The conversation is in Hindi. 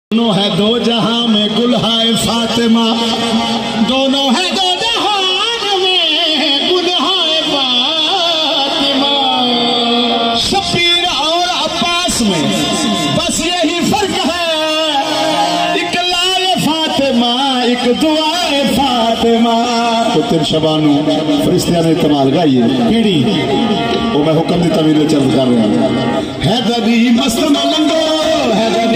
दोनों है दो जहां में गुलहाए फातिमा, दोनों है दो जहां में गुलहाए फातिमा। शबीर और अब्बास में बस यही फर्क है, एक लाए फातिमा एक दुआए फातिमा। तो तेरे शबानू फरिश्तियां ने कमाल गाई पीढ़ी वो मैं हुक्म की तवील चल कर रहा है। दबी मस्त मलंगो है